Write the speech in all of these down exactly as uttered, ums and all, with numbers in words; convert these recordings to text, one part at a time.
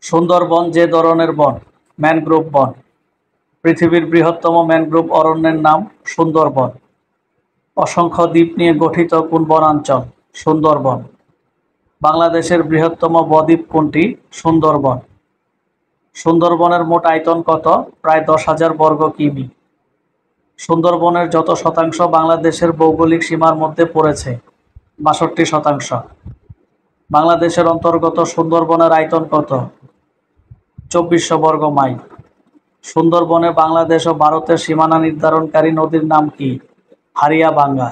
সুন্দরবন যে ধরনের বন? ম্যানগ্রোভ বন। পৃথিবীর বৃহত্তম ম্যানগ্রোভ অরণ্যের নাম সুন্দরবন। অসংখ্য দ্বীপ নিয়ে গঠিত কোন বনাঞ্চল? সুন্দরবন। বাংলাদেশের বৃহত্তম বদ্বীপ কোনটি? সুন্দরবন। সুন্দরবনের মোট আয়তন কত? প্রায় দশ হাজার বর্গ কিমি। সুন্দরবনের যত শতাংশ বাংলাদেশের ভৌগোলিক সীমার মধ্যে পড়েছে? বাষট্টি শতাংশ। বাংলাদেশের অন্তর্গত সুন্দরবনের আয়তন কত? চব্বিশশো বর্গ মাইল। সুন্দরবনে বাংলাদেশ ও ভারতের সীমানা নির্ধারণকারী নদীর নাম কি? হারিয়াভাঙ্গা।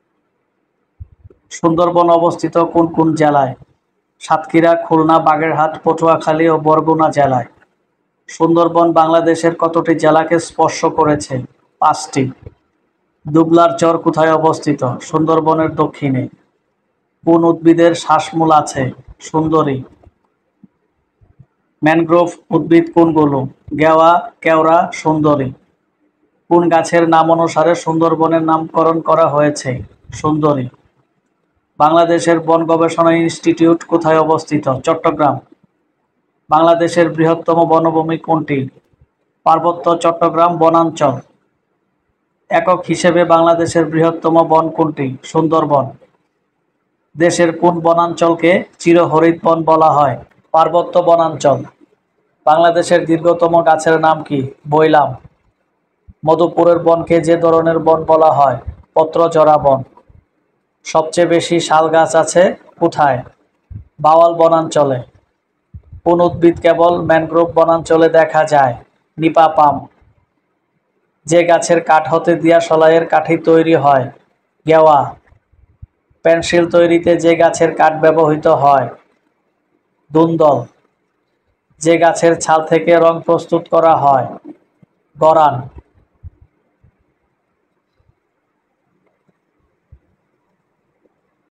সুন্দরবন অবস্থিত কোন কোন জেলায়? সাতক্ষীরা, খুলনা, বাগেরহাট, পটুয়াখালী ও বরগুনা জেলায়। সুন্দরবন বাংলাদেশের কতটি জেলাকে স্পর্শ করেছে? পাঁচটি। দুবলার চর কোথায় অবস্থিত? সুন্দরবনের দক্ষিণে। কোন উদ্ভিদের শ্বাসমূল আছে? সুন্দরী। ম্যানগ্রোভ উদ্ভিদ কোনগুলো? গেওয়া, কেওড়া, সুন্দরী। কোন গাছের নাম অনুসারে সুন্দরবনের নামকরণ করা হয়েছে? সুন্দরী। বাংলাদেশের বন গবেষণা ইনস্টিটিউট কোথায় অবস্থিত? চট্টগ্রাম। বাংলাদেশের বৃহত্তম বনভূমি কোনটি? পার্বত্য চট্টগ্রাম বনাঞ্চল। একক হিসেবে বাংলাদেশের বৃহত্তম বন কোনটি? সুন্দরবন। দেশের কোন বনাঞ্চলকে চিরহরিৎ বন বলা হয়? পার্বত্য বনাঞ্চল। বাংলাদেশের দীর্ঘতম গাছের নাম কি? বৈলাম। মধুপুরের বনকে যে ধরনের বন বলা হয়? পত্রজরা বন। সবচেয়ে বেশি শাল গাছ আছে কোথায়? বাওয়াল বনাঞ্চলে। কোন উদ্ভিদ কেবল ম্যানগ্রোভ বনাঞ্চলে দেখা যায়? নিপা পাম। যে গাছের কাঠ হতে দিয়াশলাইয়ের কাঠি তৈরি হয়? গেওয়া। পেন্সিল তৈরিতে যে গাছের কাঠ ব্যবহৃত হয়? দুন্দল। যে গাছের ছাল থেকে রং প্রস্তুত করা হয়? গরান।